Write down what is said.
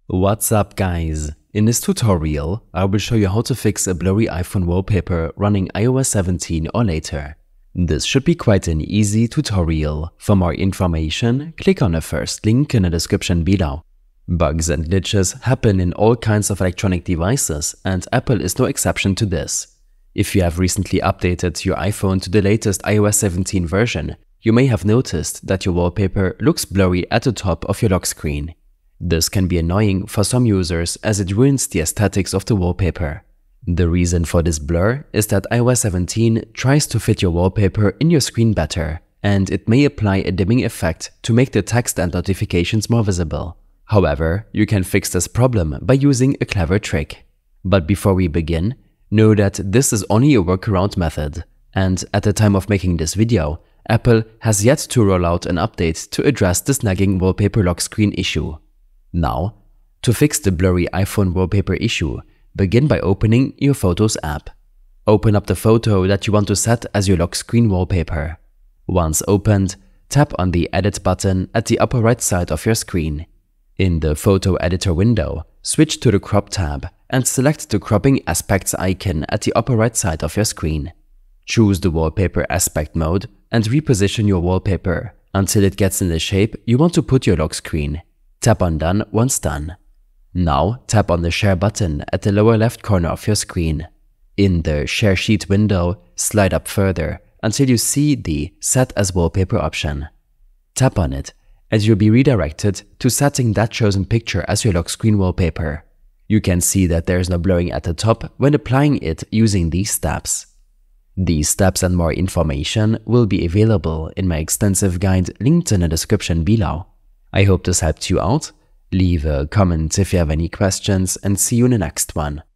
What's up guys? In this tutorial, I will show you how to fix a blurry iPhone wallpaper running iOS 17 or later. This should be quite an easy tutorial. For more information, click on the first link in the description below. Bugs and glitches happen in all kinds of electronic devices, and Apple is no exception to this. If you have recently updated your iPhone to the latest iOS 17 version, you may have noticed that your wallpaper looks blurry at the top of your lock screen. This can be annoying for some users as it ruins the aesthetics of the wallpaper. The reason for this blur is that iOS 17 tries to fit your wallpaper in your screen better, and it may apply a dimming effect to make the text and notifications more visible. However, you can fix this problem by using a clever trick. But before we begin, know that this is only a workaround method, and at the time of making this video, Apple has yet to roll out an update to address this nagging wallpaper lock screen issue. Now, to fix the blurry iPhone wallpaper issue, begin by opening your Photos app. Open up the photo that you want to set as your lock screen wallpaper. Once opened, tap on the Edit button at the upper right side of your screen. In the Photo Editor window, switch to the Crop tab and select the Cropping Aspects icon at the upper right side of your screen. Choose the Wallpaper Aspect mode and reposition your wallpaper until it gets in the shape you want to put your lock screen. Tap on Done once done. Now tap on the Share button at the lower left corner of your screen. In the Share Sheet window, slide up further until you see the Set as Wallpaper option. Tap on it and you'll be redirected to setting that chosen picture as your lock screen wallpaper. You can see that there is no blurring at the top when applying it using these steps. These steps and more information will be available in my extensive guide linked in the description below. I hope this helped you out. Leave a comment if you have any questions and see you in the next one.